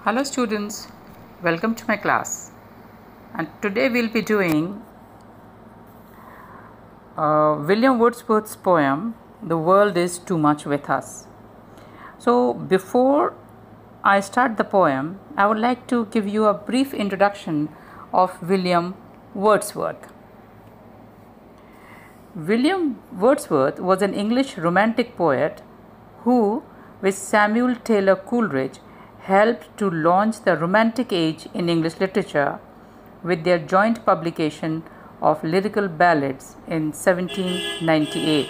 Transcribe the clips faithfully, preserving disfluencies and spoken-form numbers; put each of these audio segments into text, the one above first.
Hello students, welcome to my class, and today we'll be doing uh, William Wordsworth's poem The World is Too Much With Us. So before I start the poem, I would like to give you a brief introduction of William Wordsworth. William Wordsworth was an English romantic poet who, with Samuel Taylor Coleridge, helped to launch the Romantic Age in English literature with their joint publication of lyrical ballads in seventeen ninety-eight.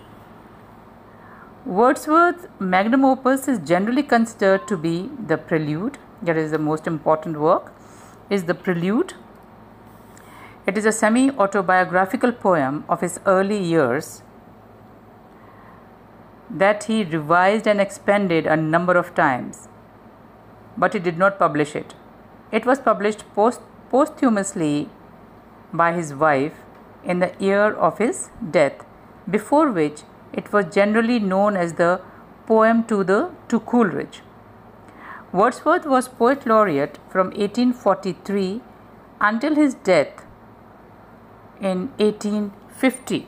Wordsworth's magnum opus is generally considered to be the Prelude, that is the most important work, is the Prelude. It is a semi-autobiographical poem of his early years that he revised and expanded a number of times, but he did not publish it. It was published post- posthumously by his wife in the year of his death, before which it was generally known as the Poem to the to Coleridge. Wordsworth was poet laureate from eighteen forty-three until his death in eighteen fifty.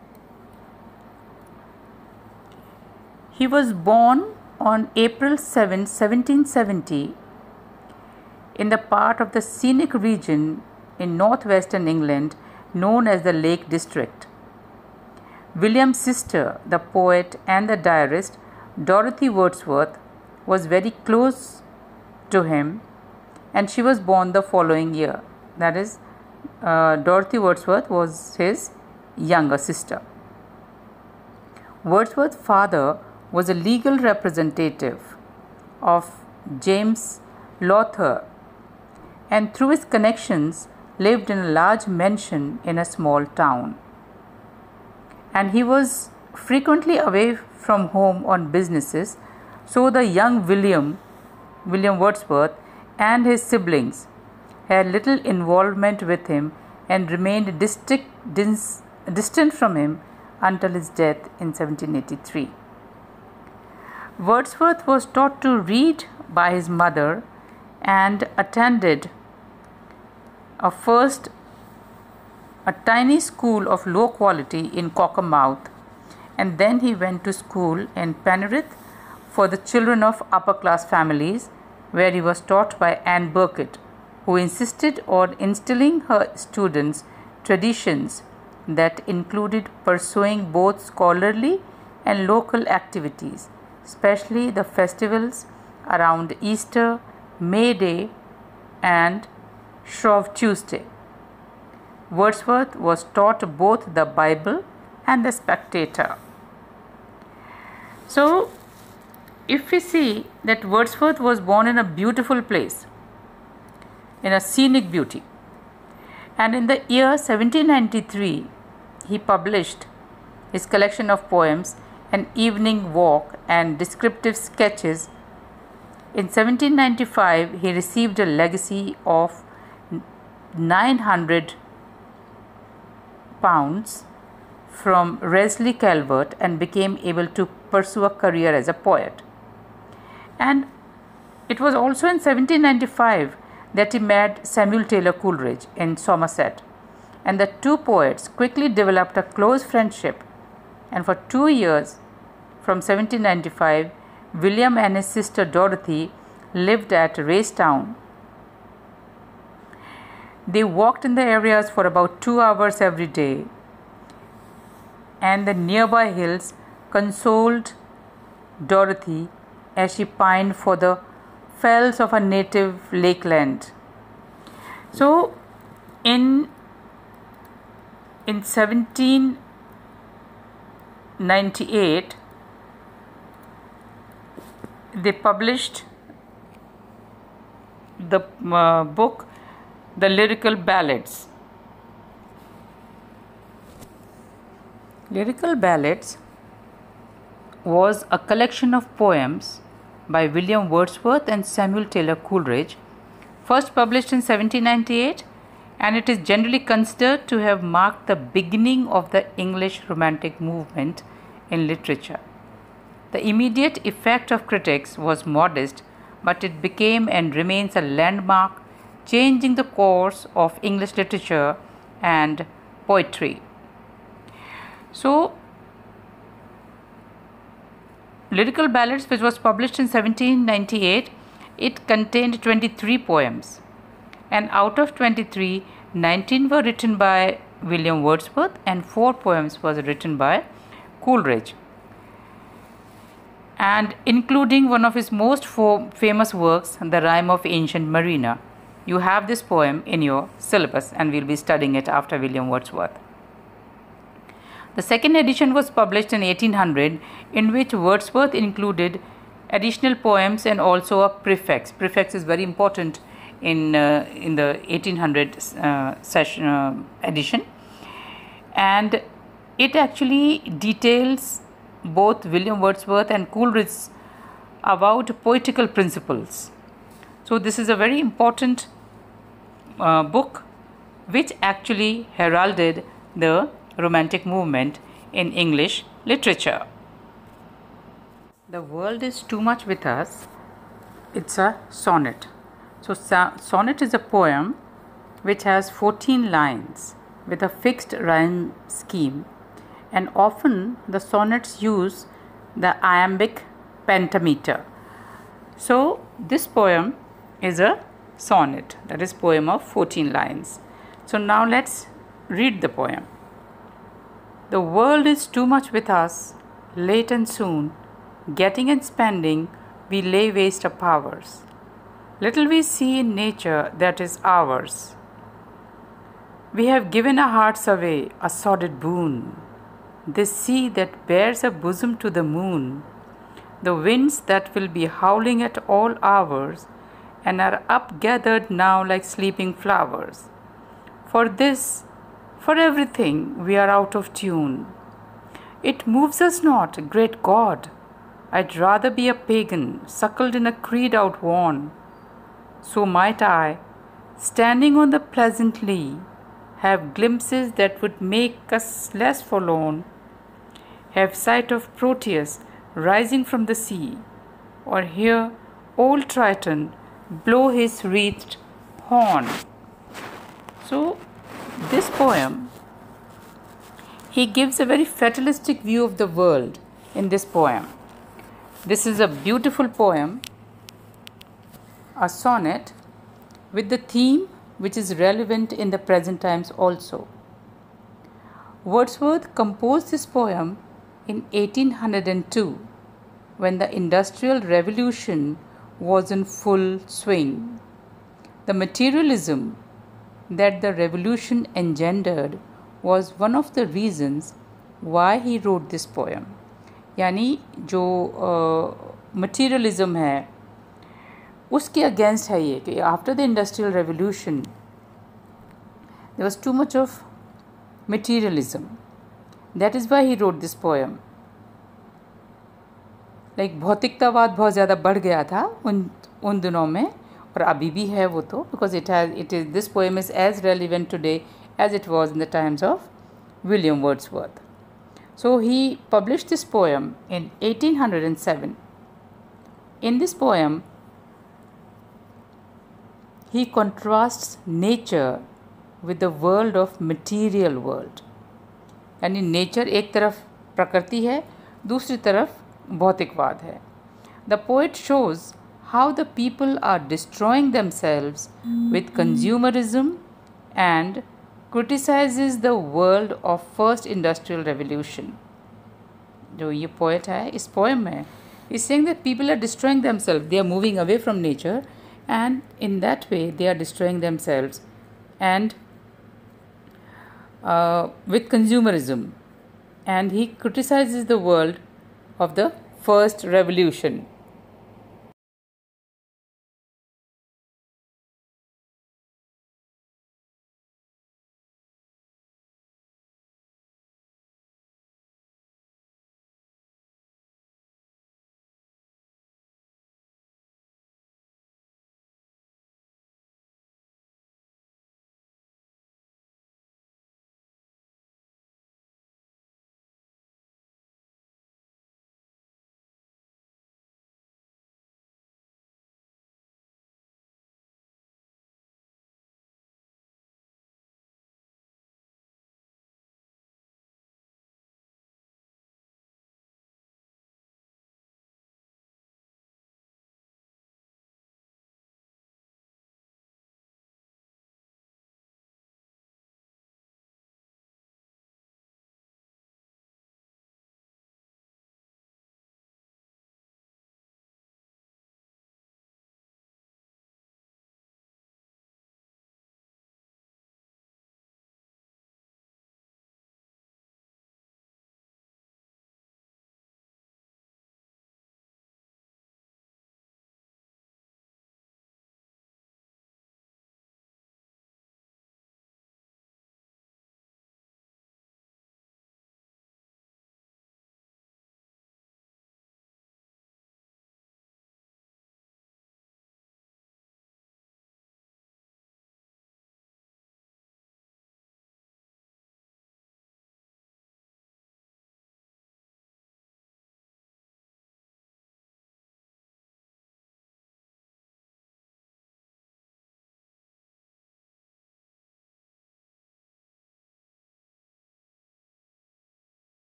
He was born on April seventh, seventeen seventy, in the part of the scenic region in northwestern England known as the Lake District. William's sister, the poet and the diarist Dorothy Wordsworth, was very close to him, and she was born the following year. That is, uh, Dorothy Wordsworth was his younger sister. Wordsworth's father was a legal representative of James Lowther, and through his connections lived in a large mansion in a small town. And he was frequently away from home on businesses, so the young William, William Wordsworth and his siblings had little involvement with him and remained distinct, dis, distant from him until his death in seventeen eighty-three. Wordsworth was taught to read by his mother and attended a first a tiny school of low quality in Cockermouth, and then he went to school in Penrith for the children of upper class families, where he was taught by Anne Burkett, who insisted on instilling her students traditions that included pursuing both scholarly and local activities, especially the festivals around Easter, May Day, and Shrove Tuesday. Wordsworth was taught both the Bible and the Spectator. So, if we see that Wordsworth was born in a beautiful place, in a scenic beauty, and in the year seventeen ninety-three, he published his collection of poems, An Evening Walk and Descriptive Sketches. In seventeen ninety-five, he received a legacy of nine hundred pounds from Leslie Calvert and became able to pursue a career as a poet. And it was also in seventeen ninety-five that he met Samuel Taylor Coleridge in Somerset, and the two poets quickly developed a close friendship, and for two years from seventeen ninety-five, William and his sister Dorothy lived at Raystown. They walked in the areas for about two hours every day, and the nearby hills consoled Dorothy as she pined for the fells of her native lakeland. So, in in seventeen ninety-eight, they published the uh, book The Lyrical Ballads. Lyrical Ballads was a collection of poems by William Wordsworth and Samuel Taylor Coleridge, first published in seventeen ninety-eight, and it is generally considered to have marked the beginning of the English Romantic movement in literature. The immediate effect of critics was modest, but it became and remains a landmark, changing the course of English literature and poetry. So, Lyrical Ballads, which was published in seventeen ninety-eight, it contained twenty-three poems, and out of twenty-three, nineteen were written by William Wordsworth and four poems was written by Coleridge, and including one of his most fo- famous works, The Rime of Ancient Mariner. You have this poem in your syllabus and we'll be studying it after William Wordsworth. The second edition was published in eighteen hundred, in which Wordsworth included additional poems and also a preface. Preface is very important in uh, in the eighteen hundred uh, session uh, edition, and it actually details both William Wordsworth and Coleridge about poetical principles. So this is a very important uh, book which actually heralded the Romantic movement in English literature. The World is Too Much With Us, it's a sonnet. So sonnet is a poem which has fourteen lines with a fixed rhyme scheme, and often the sonnets use the iambic pentameter. So this poem is a sonnet, that is poem of fourteen lines. So now let's read the poem. The world is too much with us, late and soon, getting and spending, we lay waste our powers. Little we see in nature that is ours. We have given our hearts away, a sordid boon. This sea that bears a bosom to the moon, the winds that will be howling at all hours, and are upgathered now like sleeping flowers. For this, for everything, we are out of tune. It moves us not, great God. I'd rather be a pagan, suckled in a creed outworn. So might I, standing on the pleasant lea, have glimpses that would make us less forlorn, have sight of Proteus rising from the sea, or hear old Triton blow his wreathed horn. So, this poem, he gives a very fatalistic view of the world in this poem. This is a beautiful poem, a sonnet with the theme which is relevant in the present times also. Wordsworth composed this poem in eighteen oh two, when the Industrial Revolution was in full swing. The materialism that the revolution engendered was one of the reasons why he wrote this poem. यानी जो materialism uh, है उसके against है ये कि after the industrial revolution there was too much of materialism. That is why he wrote this poem. Like भौतिकतावाद बहुत ज़्यादा बढ़ गया था उन उन दिनों में, और अभी भी है वो तो, because it has it is this poem is as relevant today as it was in the times of William Wordsworth. So he published this poem in eighteen oh seven. In this poem, he contrasts nature with the world of material world. यानी nature एक तरफ प्रकृति है, दूसरी तरफ भौतिकवाद है. The poet shows how the people are destroying themselves with consumerism and criticizes the world of first industrial revolution. जो ये poet है इस poem में is saying that people are destroying themselves. They are moving away from nature, and in that way they are destroying themselves, and uh, with consumerism. And he criticizes the world of the first revolution.